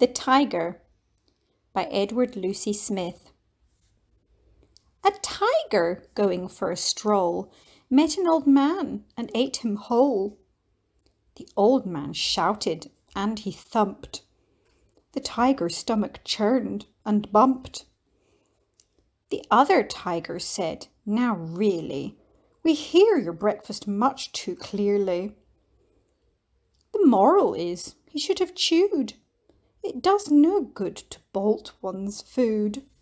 The Tiger by Edward Lucie-Smith. A tiger, going for a stroll, met an old man and ate him whole. The old man shouted and he thumped. The tiger's stomach churned and bumped. The other tiger said, "Now really, we hear your breakfast much too clearly. The moral is, he should have chewed. It does no good to bolt one's food."